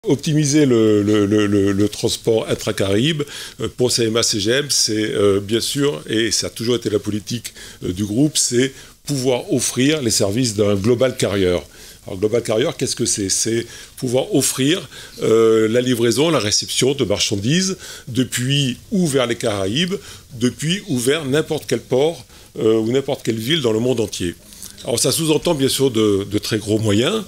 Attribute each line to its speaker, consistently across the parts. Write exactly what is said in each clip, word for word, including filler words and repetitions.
Speaker 1: Optimiser le, le, le, le transport intra-Caraïbes, pour C M A C G M, c'est euh, bien sûr, et ça a toujours été la politique euh, du groupe, c'est pouvoir offrir les services d'un global carrier. Alors, global carrier, qu'est-ce que c'est? C'est pouvoir offrir euh, la livraison, la réception de marchandises depuis ou vers les Caraïbes, depuis ou vers n'importe quel port euh, ou n'importe quelle ville dans le monde entier. Alors ça sous-entend bien sûr de, de très gros moyens,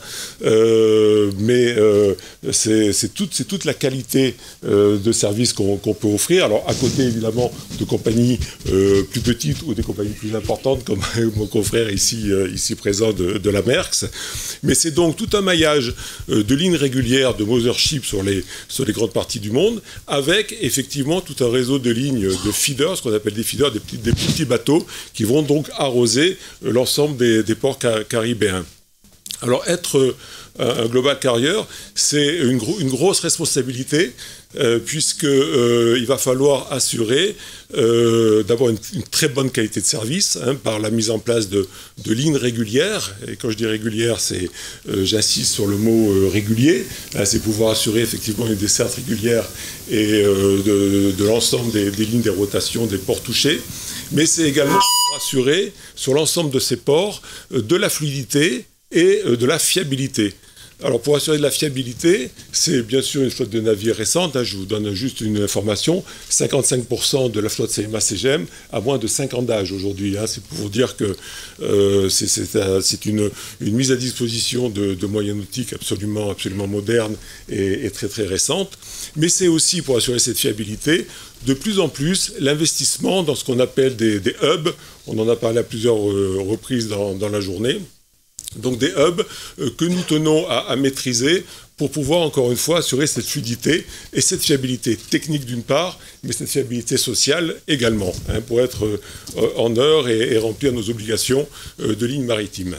Speaker 1: euh, mais euh, c'est toute, toute la qualité euh, de service qu'on qu'on peut offrir. Alors à côté évidemment de compagnies euh, plus petites ou des compagnies plus importantes comme mon confrère ici, euh, ici présent de, de la Maersk. Mais c'est donc tout un maillage euh, de lignes régulières de mothership sur les, sur les grandes parties du monde, avec effectivement tout un réseau de lignes de feeders, ce qu'on appelle des feeders, des petits, des petits bateaux qui vont donc arroser euh, l'ensemble des des ports caribéens. Alors être euh, un global carrier, c'est une, gro une grosse responsabilité euh, puisqu'il euh, va falloir assurer euh, d'abord une, une très bonne qualité de service hein, par la mise en place de, de lignes régulières. Et quand je dis régulière, c'est, euh, j'insiste sur le mot euh, régulier, c'est pouvoir assurer effectivement une desserte régulière et euh, de, de l'ensemble des, des lignes, des rotations, des ports touchés. Mais c'est également assurer sur l'ensemble de ces ports euh, de la fluidité et euh, de la fiabilité. Alors pour assurer de la fiabilité, c'est bien sûr une flotte de navires récente, hein, je vous donne juste une information, cinquante-cinq pour cent de la flotte C M A C G M a moins de cinq ans d'âge aujourd'hui, hein, c'est pour vous dire que euh, c'est une, une mise à disposition de, de moyens nautiques absolument, absolument modernes et, et très très récentes, mais c'est aussi pour assurer cette fiabilité, de plus en plus l'investissement dans ce qu'on appelle des, des hubs, on en a parlé à plusieurs euh, reprises dans, dans la journée. Donc des hubs euh, que nous tenons à, à maîtriser pour pouvoir encore une fois assurer cette fluidité et cette fiabilité technique d'une part, mais cette fiabilité sociale également, hein, pour être euh, en heure et, et remplir nos obligations euh, de ligne maritime.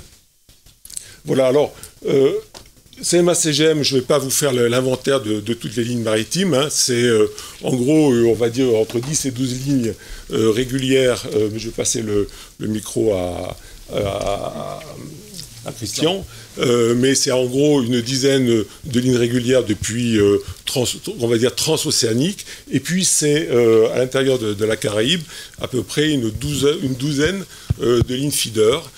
Speaker 1: Voilà, alors euh, C M A C G M, je ne vais pas vous faire l'inventaire de, de toutes les lignes maritimes, hein. C'est euh, en gros, euh, on va dire, entre dix et douze lignes euh, régulières, euh, mais je vais passer le, le micro à, à, à Christian, euh, mais c'est en gros une dizaine de lignes régulières depuis, euh, trans, on va dire, transocéanique, et puis c'est euh, à l'intérieur de, de la Caraïbe, à peu près une douzaine, une douzaine euh, de lignes feeder.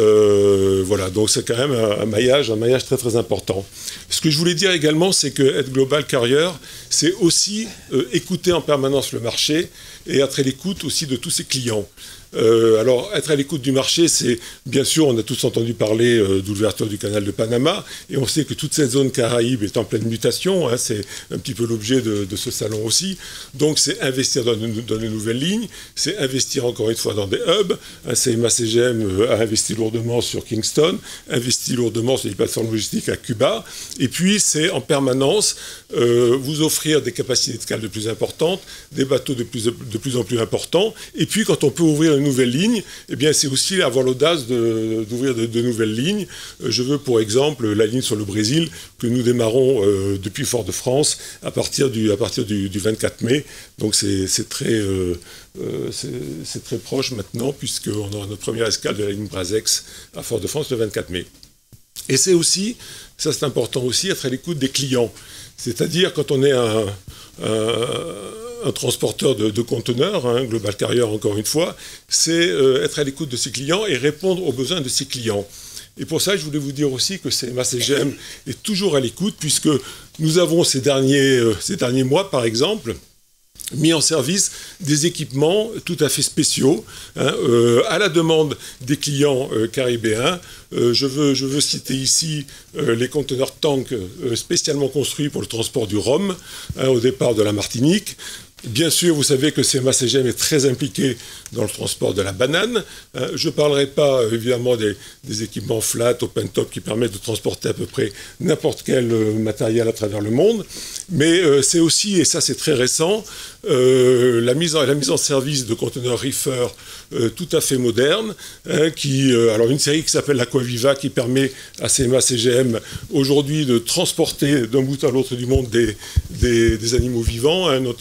Speaker 1: Euh, voilà, donc c'est quand même un, un maillage, un maillage très très important. Ce que je voulais dire également, c'est que être global carrier, c'est aussi euh, écouter en permanence le marché et être à l'écoute aussi de tous ses clients. Euh, alors, être à l'écoute du marché, c'est, bien sûr, on a tous entendu parler euh, d'ouverture du canal de Panama, et on sait que toute cette zone Caraïbe est en pleine mutation, hein, c'est un petit peu l'objet de, de ce salon aussi. Donc, c'est investir dans, dans de nouvelles lignes, c'est investir encore une fois dans des hubs. Hein, C M A C G M a investi lourdement sur Kingston, investi lourdement sur les plateformes logistiques à Cuba, et puis c'est en permanence euh, vous offrir des capacités de cale de plus importantes, des bateaux de plus, de plus en plus importants, et puis quand on peut ouvrir une nouvelle ligne, eh bien c'est aussi avoir l'audace d'ouvrir de, de, de nouvelles lignes. Je veux pour exemple la ligne sur le Brésil que nous démarrons euh, depuis Fort-de-France à partir du, à partir du, du vingt-quatre mai. Donc c'est très, euh, euh, c'est très proche maintenant puisqu'on aura notre première escale de la ligne Brazex à Fort-de-France le vingt-quatre mai. Et c'est aussi, ça c'est important aussi, être à l'écoute des clients. C'est-à-dire quand on est un, un un transporteur de, de conteneurs, hein, global carrier encore une fois, c'est euh, être à l'écoute de ses clients et répondre aux besoins de ses clients. Et pour ça, je voulais vous dire aussi que C M A C G M est toujours à l'écoute, puisque nous avons ces derniers, euh, ces derniers mois, par exemple, mis en service des équipements tout à fait spéciaux, hein, euh, à la demande des clients euh, caribéens. Euh, je, veux, je veux citer ici euh, les conteneurs tanks euh, spécialement construits pour le transport du rhum, hein, au départ de la Martinique. Bien sûr, vous savez que C M A C G M est très impliqué dans le transport de la banane. Euh, je ne parlerai pas, évidemment, des, des équipements flat, open top, qui permettent de transporter à peu près n'importe quel euh, matériel à travers le monde. Mais euh, c'est aussi, et ça c'est très récent, euh, la, mise en, la mise en service de conteneurs reefer euh, tout à fait modernes, hein, qui, euh, alors une série qui s'appelle l'Aquaviva, qui permet à C M A C G M aujourd'hui de transporter d'un bout à l'autre du monde des, des, des animaux vivants, hein, notamment des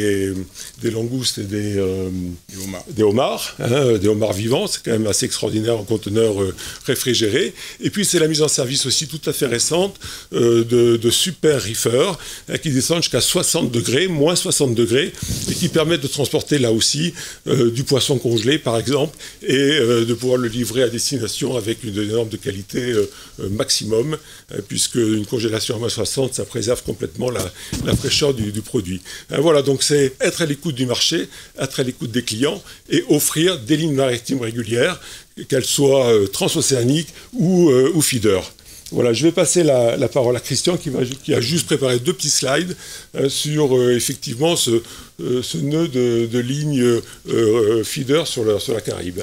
Speaker 1: des, des langoustes et des, euh, des homards, des homards, hein, des homards vivants. C'est quand même assez extraordinaire en conteneur euh, réfrigéré. Et puis c'est la mise en service aussi tout à fait récente euh, de, de super reefers hein, qui descendent jusqu'à soixante degrés, moins soixante degrés, et qui permettent de transporter là aussi euh, du poisson congelé par exemple, et euh, de pouvoir le livrer à destination avec une norme de qualité euh, euh, maximum, euh, puisque une congélation à moins soixante, ça préserve complètement la, la fraîcheur du, du produit. Hein, voilà, donc c'est être à l'écoute du marché, être à l'écoute des clients et offrir des lignes maritimes régulières, qu'elles soient euh, transocéaniques ou, euh, ou feeder. Voilà, je vais passer la, la parole à Christian qui, va, qui a juste préparé deux petits slides euh, sur euh, effectivement ce, euh, ce nœud de, de ligne euh, feeder sur la, sur la Caraïbe.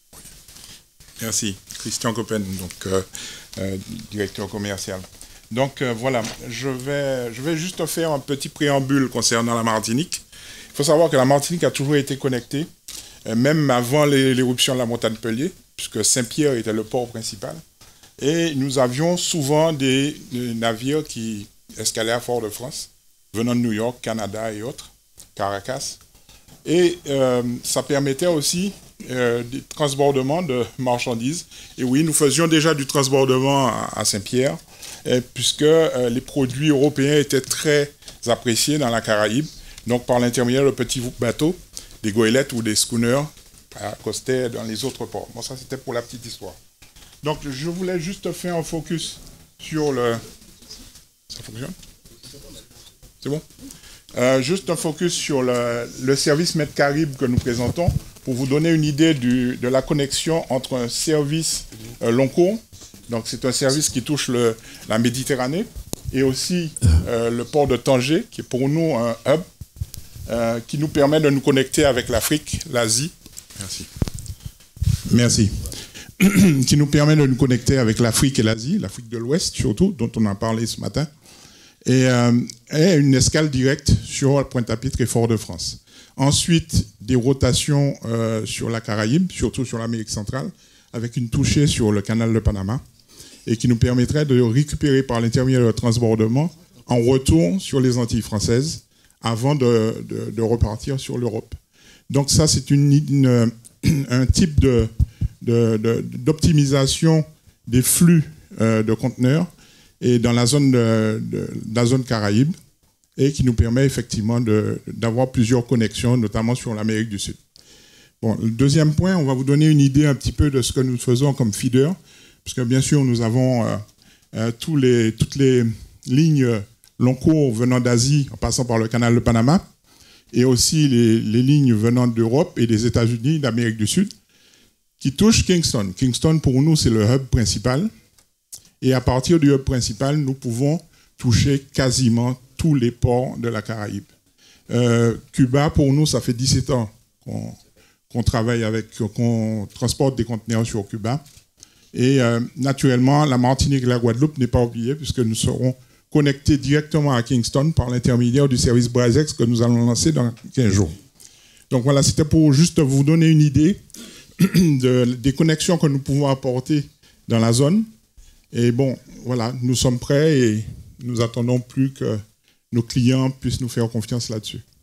Speaker 2: Merci. Christian Coppen, donc euh, euh, directeur commercial. Donc euh, voilà, je vais, je vais juste faire un petit préambule concernant la Martinique. Il faut savoir que la Martinique a toujours été connectée, euh, même avant l'éruption de la montagne Pellier, puisque Saint-Pierre était le port principal. Et nous avions souvent des, des navires qui escalaient à Fort-de-France, venant de New York, Canada et autres, Caracas. Et euh, ça permettait aussi euh, des transbordements de marchandises. Et oui, nous faisions déjà du transbordement à, à Saint-Pierre, puisque euh, les produits européens étaient très appréciés dans la Caraïbe. Donc par l'intermédiaire de petits bateaux, des goélettes ou des schooners, accostaient dans les autres ports. Bon, ça c'était pour la petite histoire. Donc, je voulais juste faire un focus sur le... Ça fonctionne? C'est bon? euh, Juste un focus sur le, le service Medcaribe que nous présentons pour vous donner une idée du, de la connexion entre un service euh, long cours. Donc, c'est un service qui touche le, la Méditerranée et aussi euh, le port de Tanger, qui est pour nous un hub euh, qui nous permet de nous connecter avec l'Afrique, l'Asie. Merci. Merci. qui nous permet de nous connecter avec l'Afrique et l'Asie, l'Afrique de l'Ouest surtout, dont on a parlé ce matin, et, euh, et une escale directe sur Pointe-à-Pitre et Fort-de-France. Ensuite, des rotations euh, sur la Caraïbe, surtout sur l'Amérique centrale, avec une touchée sur le canal de Panama, et qui nous permettrait de récupérer par l'intermédiaire de transbordement en retour sur les Antilles françaises, avant de, de, de repartir sur l'Europe. Donc ça, c'est une, une, un type de... d'optimisation de, de, des flux euh, de conteneurs et dans la zone, de, de, de la zone Caraïbe et qui nous permet effectivement d'avoir plusieurs connexions, notamment sur l'Amérique du Sud. Bon, le deuxième point, on va vous donner une idée un petit peu de ce que nous faisons comme feeder, puisque bien sûr, nous avons euh, euh, tous les, toutes les lignes long cours venant d'Asie en passant par le canal de Panama et aussi les, les lignes venant d'Europe et des États-Unis, d'Amérique du Sud, qui touche Kingston. Kingston, pour nous, c'est le hub principal. Et à partir du hub principal, nous pouvons toucher quasiment tous les ports de la Caraïbe. Euh, Cuba, pour nous, ça fait dix-sept ans qu'on qu'on travaille avec, qu'on transporte des conteneurs sur Cuba. Et euh, naturellement, la Martinique et la Guadeloupe n'est pas oubliée, puisque nous serons connectés directement à Kingston par l'intermédiaire du service Brazex que nous allons lancer dans quinze jours. Donc voilà, c'était pour juste vous donner une idée De, des connexions que nous pouvons apporter dans la zone. Et bon, voilà, nous sommes prêts et nous attendons plus que nos clients puissent nous faire confiance là-dessus.